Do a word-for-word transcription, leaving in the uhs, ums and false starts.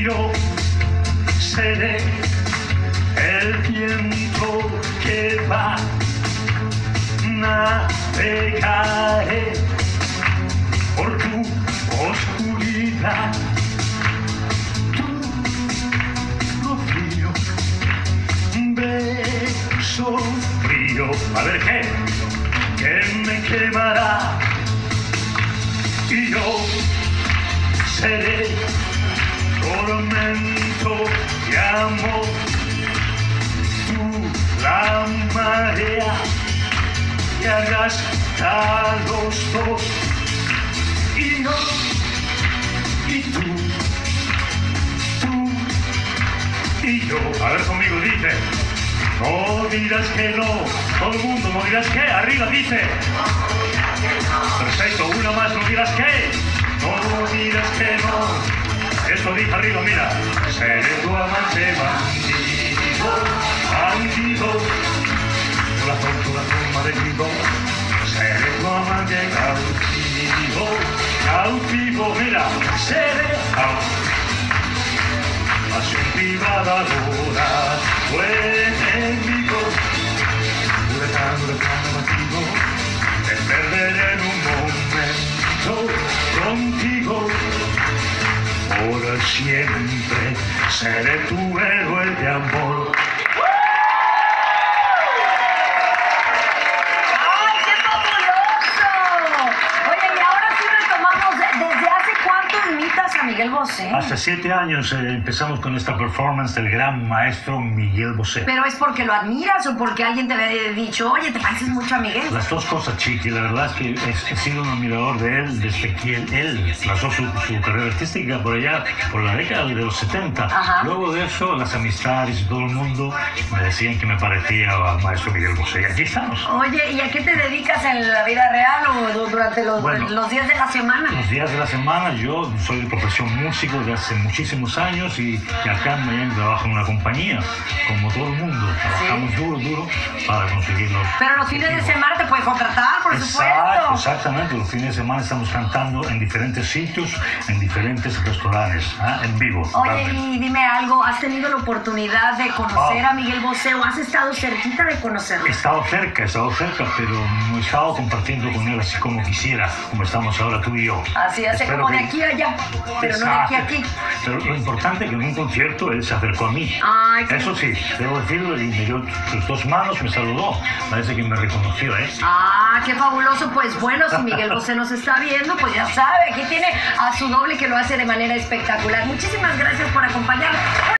frío, seré el viento que va, navegaré por tu oscuridad. Tu frío, beso frío, a ver qué, que me quemará, y yo seré tormento de amor, tú la marea que arrastra a los dos, y yo, y tú, tú y yo. A ver conmigo, dice, no dirás que no, todo el mundo, no dirás que, arriba dice, perfecto, una más, no dirás que, no dirás que no. Eso dice arriba, mira. Seré tu amante bandido, bandido. Corazón, corazón malherido. Seré tu amante cautivo, cautivo. Mira, seré pasión privada, dura, buen enemigo. Huracán, huracán abatido. Te perderé en un momento contigo. Por siempre seré tu héroe de amor. ¡Ay, qué fabuloso! Oye, y ahora sí retomamos, ¿desde hace cuánto imitas a Miguel Bosé? Hace siete años eh, empezamos con esta performance del gran maestro Miguel Bosé. ¿Pero es porque lo admiras o porque alguien te había dicho, oye, te pareces mucho a Miguel? Las dos cosas, Chiqui. La verdad es que he, he sido un admirador de él desde que él, él lanzó su, su carrera artística por allá, por la década de los setenta. Ajá. Luego de eso, las amistades y todo el mundo me decían que me parecía al maestro Miguel Bosé. Y aquí estamos. Oye, ¿y a qué te dedicas en la vida real o durante los, Bueno, los días de la semana? Los días de la semana, yo soy de profesión músico de hace muchísimos años y, y acá en Miami trabajo en una compañía, como todo el mundo. Trabajamos ¿Sí? duro, duro para conseguirlos. Pero los fines de semana te pueden contratar, por Exacto, supuesto. exactamente. Los fines de semana estamos cantando en diferentes sitios, en diferentes restaurantes, ¿eh? En vivo. Oye, Realmente. y dime algo, ¿has tenido la oportunidad de conocer Ah. a Miguel Bosé o has estado cerquita de conocerlo? He estado cerca, he estado cerca, pero no he estado compartiendo con él así como quisiera, como estamos ahora tú y yo. Así hace Espero como de que- aquí a allá, pero no de aquí a aquí. Pero lo importante es que en un concierto él se acercó a mí. Ay, qué- Eso sí, debo decirlo, y me dio sus dos manos, me saludó. Parece que me reconoció, ¿eh? Ah, qué fabuloso. Pues bueno, si Miguel Bosé nos está viendo, pues ya sabe, aquí tiene a su doble que lo hace de manera espectacular. Muchísimas gracias por acompañarnos.